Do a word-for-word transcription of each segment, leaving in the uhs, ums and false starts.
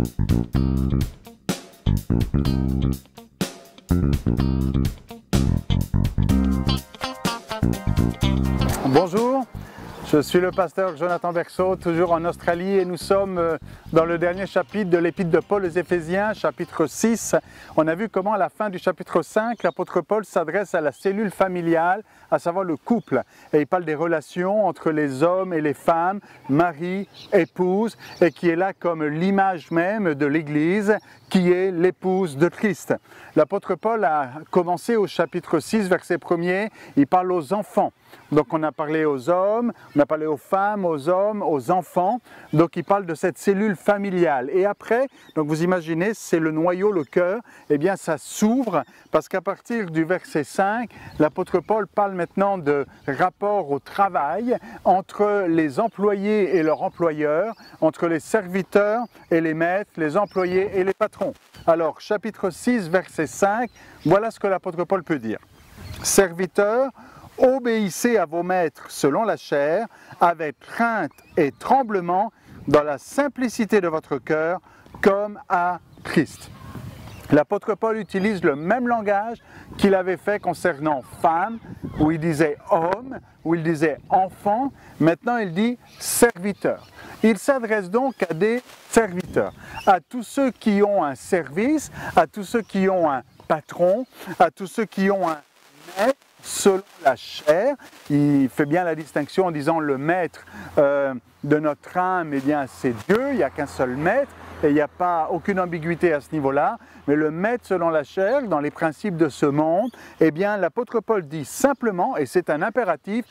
Bonjour, je suis le pasteur Jonathan Berceau, toujours en Australie, et nous sommes dans le dernier chapitre de l'Épître de Paul aux Éphésiens, chapitre six. On a vu comment à la fin du chapitre cinq, l'apôtre Paul s'adresse à la cellule familiale, à savoir le couple. Et il parle des relations entre les hommes et les femmes, mari, épouse, et qui est là comme l'image même de l'Église, qui est l'épouse de Christ. L'apôtre Paul a commencé au chapitre six, verset premier, il parle aux enfants. Donc on a parlé aux hommes, on a parlé aux femmes, aux hommes, aux enfants. Donc il parle de cette cellule familiale. Et après, donc vous imaginez, c'est le noyau, le cœur, eh bien ça s'ouvre parce qu'à partir du verset cinq, l'apôtre Paul parle maintenant de rapport au travail entre les employés et leurs employeurs, entre les serviteurs et les maîtres, les employés et les patrons. Alors chapitre six, verset cinq, voilà ce que l'apôtre Paul peut dire. Serviteurs, obéissez à vos maîtres selon la chair, avec crainte et tremblement, dans la simplicité de votre cœur, comme à Christ. L'apôtre Paul utilise le même langage qu'il avait fait concernant femmes, où il disait homme, où il disait enfant. Maintenant, il dit serviteur. Il s'adresse donc à des serviteurs, à tous ceux qui ont un service, à tous ceux qui ont un patron, à tous ceux qui ont un maître, selon la chair. Il fait bien la distinction en disant le maître euh, de notre âme, eh bien c'est Dieu, il n'y a qu'un seul maître et il n'y a pas aucune ambiguïté à ce niveau-là. Mais le maître selon la chair, dans les principes de ce monde, eh bien l'apôtre Paul dit simplement, et c'est un impératif,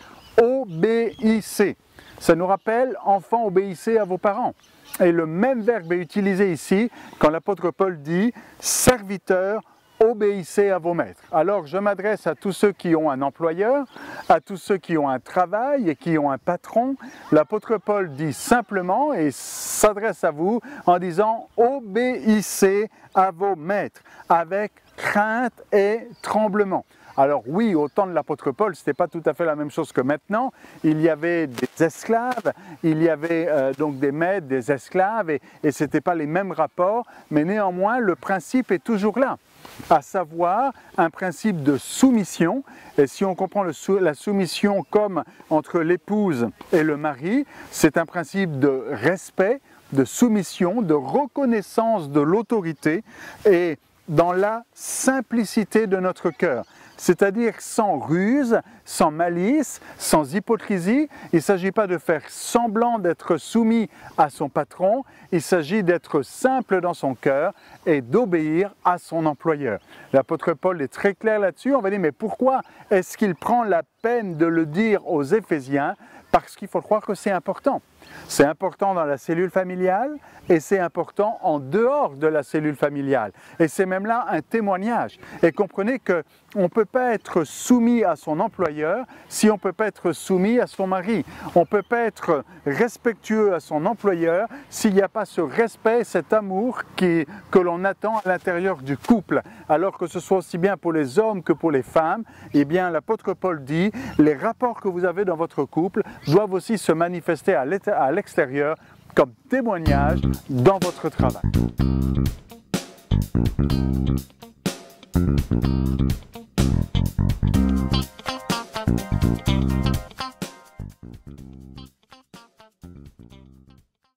obéissez. Ça nous rappelle, enfants, obéissez à vos parents. Et le même verbe est utilisé ici quand l'apôtre Paul dit serviteur, obéissez à vos maîtres. Alors je m'adresse à tous ceux qui ont un employeur, à tous ceux qui ont un travail et qui ont un patron. L'apôtre Paul dit simplement et s'adresse à vous en disant obéissez à vos maîtres avec crainte et tremblement. Alors oui, au temps de l'apôtre Paul, ce n'était pas tout à fait la même chose que maintenant. Il y avait des esclaves, il y avait euh, donc des maîtres, des esclaves, et, et ce n'était pas les mêmes rapports, mais néanmoins, le principe est toujours là, à savoir un principe de soumission. Et si on comprend le sou la soumission comme entre l'épouse et le mari, c'est un principe de respect, de soumission, de reconnaissance de l'autorité, et dans la simplicité de notre cœur. C'est-à-dire sans ruse, sans malice, sans hypocrisie. Il ne s'agit pas de faire semblant d'être soumis à son patron, il s'agit d'être simple dans son cœur et d'obéir à son employeur. L'apôtre Paul est très clair là-dessus. On va dire, mais pourquoi est-ce qu'il prend la peine de le dire aux Éphésiens? Parce qu'il faut croire que c'est important. C'est important dans la cellule familiale et c'est important en dehors de la cellule familiale. Et c'est même là un témoignage. Et comprenez qu'on ne peut pas être soumis à son employeur si on ne peut pas être soumis à son mari. On ne peut pas être respectueux à son employeur s'il n'y a pas ce respect, cet amour qui, que l'on attend à l'intérieur du couple. Alors que ce soit aussi bien pour les hommes que pour les femmes, eh bien l'apôtre Paul dit, les rapports que vous avez dans votre couple doivent aussi se manifester à l'extérieur comme témoignage dans votre travail.